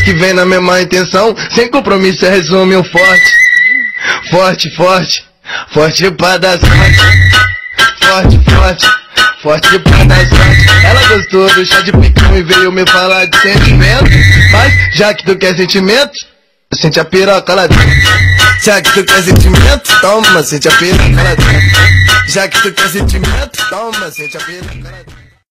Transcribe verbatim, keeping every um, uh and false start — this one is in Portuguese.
que vem na mesma intenção. Sem compromisso, resume um forte. Forte, forte, forte pra dar sorte. Forte, forte, forte pra dar sorte. Ela gostou do chá de piquinho e veio me falar de sentimento. Mas já que tu quer sentimento, sente a piroca lá dentro. Já que tu quer sentimento, toma, sente a piroca lá dentro. Já que tu quer sentimento, toma, sente a piroca lá dentro.